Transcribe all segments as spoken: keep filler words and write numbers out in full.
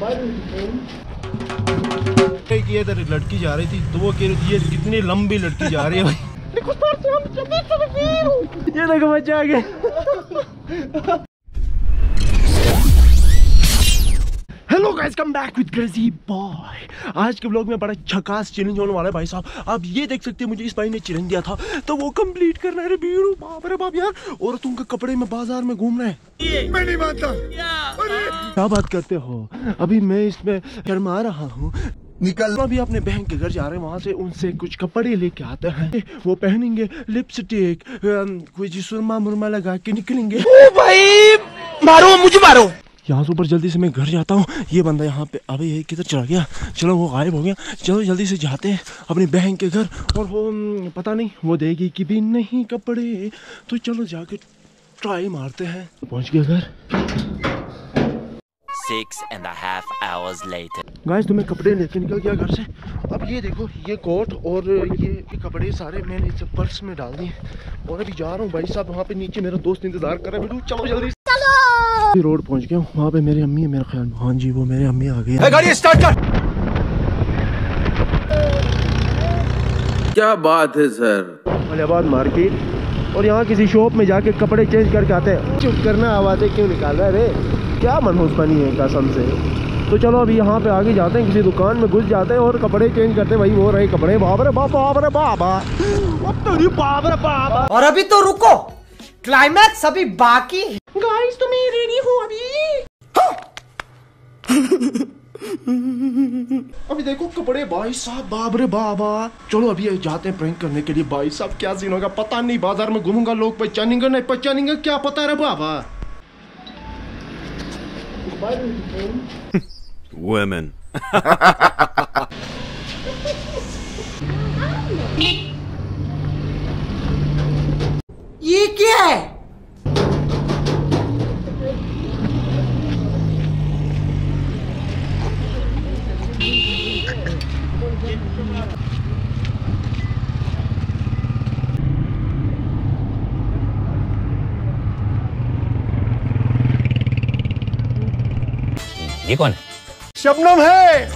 एक ये इधर लड़की जा रही थी तो वो कह रही थी ये कितनी लंबी लड़की जा रही है भाई। ये देखो बच्चा आ गया। Hello guys, come back with crazy boy. आज के व्लॉग में बड़ा झकास चैलेंज होने वाला है भाई साहब। आप ये देख सकते हैं मुझे इस भाई ने चैलेंज दिया था तो वो कंप्लीट करना है। बीरू बाप रे बाप यार, औरतों के कपड़े में बाजार में घूमना है। मैं नहीं मानता। क्या बात करते हो? अभी मैं इसमें शर्मा रहा हूँ। निकल अभी अपने बहन के घर जा रहे हैं, वहाँ से उनसे कुछ कपड़े लेके आते हैं, वो पहनेंगे, लिपस्टिक कुछ सुरमा मुरमा लगा के निकलेंगे। ओ भाई मारो मुझे मारो। यहाँ से ऊपर जल्दी से मैं घर जाता हूँ। ये बंदा यहाँ पे अभी ये किधर चला गया? चलो वो गायब हो गया। चलो जल्दी से जाते हैं अपनी बहन के घर। और वो पता नहीं वो देगी कि भी नहीं कपड़े, तो चलो जाके ट्राई मारते हैं। पहुँच गया घर। Six and a half hours later. Guys तो मैं कपड़े लेके निकल गया घर से। अब ये देखो ये कोट और ये, ये कपड़े सारे मैंने इस पर्स में डाल दिए और अभी जा रहा हूँ भाई साहब। वहाँ पे नीचे मेरा दोस्त इंतजार कर रहा है। चलो जल्दी चलो। रोड पहुँच गया हूँ, वहाँ पे मेरी अम्मी है मेरा ख्याल। हाँ जी वो मेरी अम्मी आ गई है। गाड़ी स्टार्ट कर। क्या बात है सर। अलीबाद मार्केट और यहाँ किसी शॉप में जाके कपड़े चेंज करके आते हैं। चुप करना, आवाज़ें क्यों निकाल रहा है रे? क्या मनहूस बनी है कसम से। तो चलो अभी यहाँ पे आगे जाते हैं, किसी दुकान में घुस जाते हैं और कपड़े चेंज करते हैं। भाई वो रहे कपड़े। बाप रे बाप, बाप रे बाबा, बाप रे बाबा। और अभी तो रुको, क्लाइमैक्स अभी बाकी। गाइस तो मैं रेडी हूँ अभी। अभी देखो कपड़े भाई साहब, बाप रे बाबा। चलो अभी जाते हैं प्रैंक करने के लिए। भाई साहब क्या सीन होगा पता नहीं। बाजार में घूमूंगा, लोग पहचानेंगे नहीं पहचानेंगे, क्या पता रे बाबा। Women. ये क्या है? ये कौन है? शबनम है।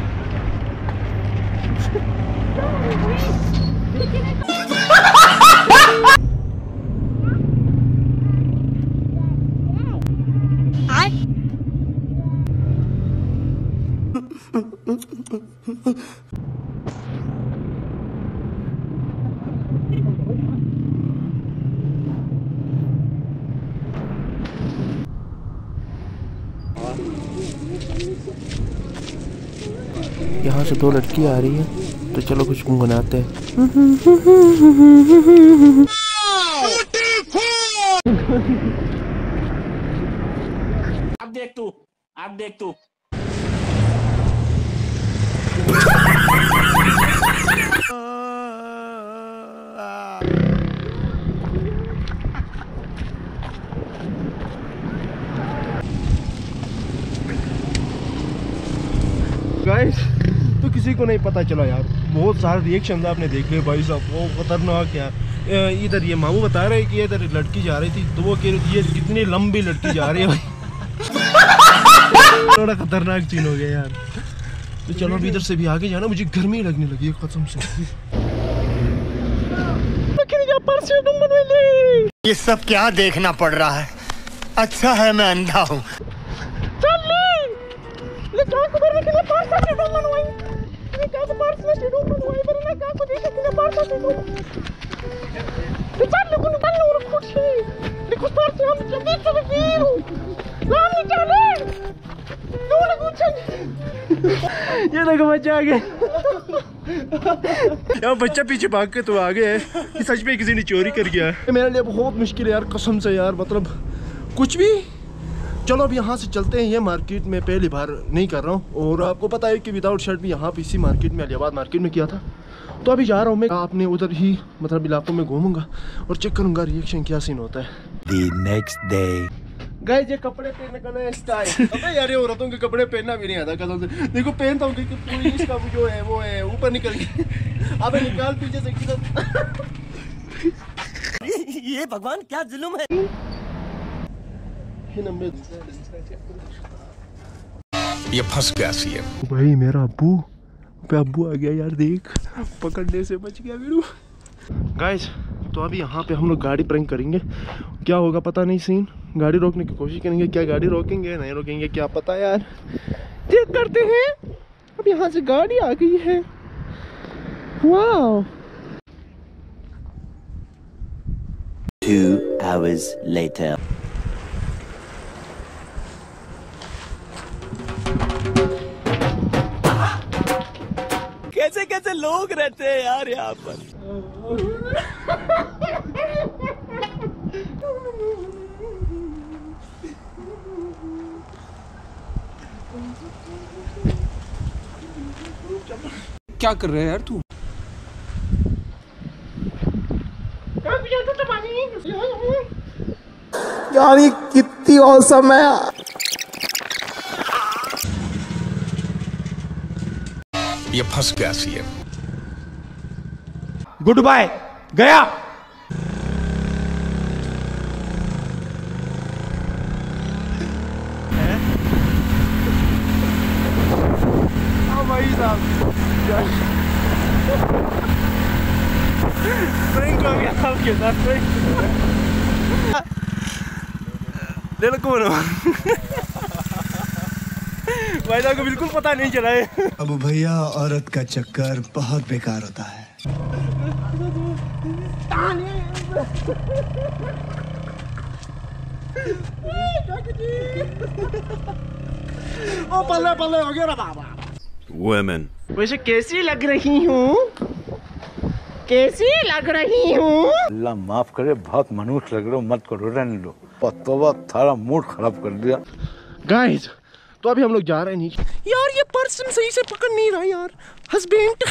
यहाँ से दो लड़की आ रही है तो चलो कुछ गुनगुनाते हैं। अब देख तू, अब देख तू। गाइस तो किसी को नहीं पता चला यार। बहुत सारे रिएक्शन आपने देख लिया भाई साहब, वो खतरनाक यार। इधर ये मामू बता रहे हैं कि इधर लड़की जा रही थी तो वो कह रही थी ये कितनी लंबी लड़की जा रही है भाई। थोड़ा खतरनाक सीन हो गया यार। तो चलो अभी इधर से भी आगे जाना, मुझे गर्मी लगने लगी है कसम से। ये सब क्या देखना पड़ रहा है? अच्छा है मैं अंधा हूँ। ये देखो बच्चा आ गया। यार बच्चा पीछे भाग के तो आ गया है कि सच में किसी ने चोरी कर गया है। मेरे लिए बहुत मुश्किल है यार कसम से यार, मतलब कुछ भी। चलो अब यहाँ से चलते हैं। ये मार्केट में पहली बार नहीं कर रहा हूँ और आपको पता है कि विदाउट शर्ट भी यहाँ पे इसी मार्केट में अलीबाद मार्केट में किया था। तो अभी जा रहा हूँ मैं, आपने उधर ही मतलब इलाकों में घूमूंगा और चेक करूँगा रिएक्शन क्या सीन होता है। The next day. गाइस ये कपड़े पहनने का नया स्टाइल। अबे यार ये औरतों के कपड़े पहनना भी नहीं आता कसम से। देखो पहनता हूँ कि पूरी इसका जो है वो है ऊपर निकल गया। अबे निकाल पीछे से किधर। ये भगवान क्या जुल्म है। ये फंस गया सीएम। भाई मेरा अब्बू पे अब्बू आ गया यार, देख पकड़ने से बच गया वीरू। गाइस तो अभी यहाँ पे हम लोग गाड़ी प्रैंक करेंगे, क्या होगा पता नहीं सीन। गाड़ी रोकने की कोशिश करेंगे, क्या गाड़ी रोकेंगे नहीं रोकेंगे क्या पता यार, चेक करते हैं। अब यहाँ से गाड़ी आ गई है, वाह। Two hours later. कैसे कैसे लोग रहते हैं यार यहाँ पर। क्या कर रहे है यार तू? यार ये कितनी औसम है। ये फंस गया सीएम। गुड बाय गया। भाई साहब प्रैंक हो गया आपके साथ। ले लो कौन भाई साहब को बिल्कुल पता नहीं चला है। अब भैया औरत का चक्कर बहुत बेकार होता है। ओ पल्ले पल्ले हो गया बाबा। Women. वैसे कैसी लग रही हूँ, कैसी लग रही हूँ। अल्लाह माफ करे, बहुत मनुष्य लग रहे हो, मत करो, रहने लो। तौबा, थारा मूड खराब कर दिया। गाइस तो अभी हम लोग जा रहे हैं नीचे। यार ये पर्सन सही से पकड़ नहीं रहा यार, हस्बैंड।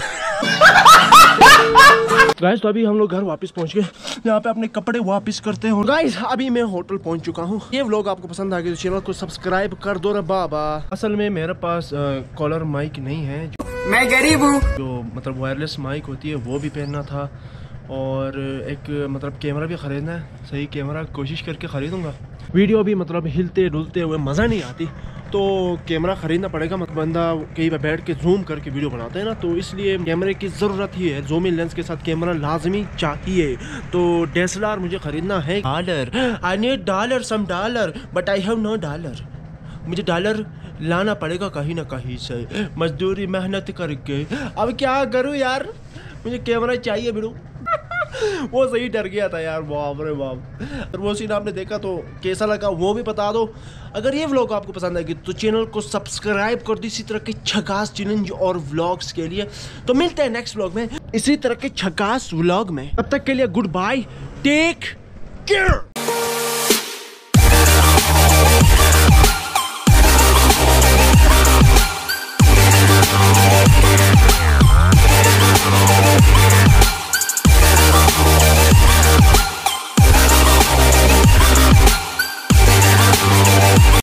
गाइस तो अभी हम लोग घर वापस पहुंच गए, यहाँ पे अपने कपड़े वापस करते हैं। गाइस अभी मैं होटल पहुंच चुका हूँ। ये व्लॉग आपको पसंद आ गया तो चैनल को सब्सक्राइब कर दो रे बाबा। असल में मेरे पास कॉलर माइक नहीं है, जो मैं गरीब हूँ। जो मतलब वायरलेस माइक होती है वो भी पहनना था, और एक मतलब कैमरा भी ख़रीदना है। सही कैमरा कोशिश करके ख़रीदूँगा। वीडियो भी मतलब हिलते डुलते हुए मज़ा नहीं आती, तो कैमरा ख़रीदना पड़ेगा। मतलब बंदा कहीं पर बैठ के जूम करके वीडियो बनाते हैं ना, तो इसलिए कैमरे की ज़रूरत ही है। जूमिंग लेंस के साथ कैमरा लाजमी चाहिए, तो डी एस एल आर मुझे ख़रीदना है। Dollar, I need dollar, some dollar, but I have no dollar. मुझे डॉलर लाना पड़ेगा कहीं ना कहीं से, मजदूरी मेहनत करके। अब क्या करूँ यार, मुझे कैमरा चाहिए बिड़ू। वो सही डर गया था यार, बाप रे बाप। और वो सीन आपने देखा तो कैसा लगा वो भी बता दो। अगर ये व्लॉग आपको पसंद आएगी तो चैनल को सब्सक्राइब कर दो इसी तरह के झकास चैलेंज और व्लॉग्स के लिए। तो मिलते हैं नेक्स्ट व्लॉग में इसी तरह के झकास व्लॉग में। तब तक के लिए गुड बाय, टेक केयर।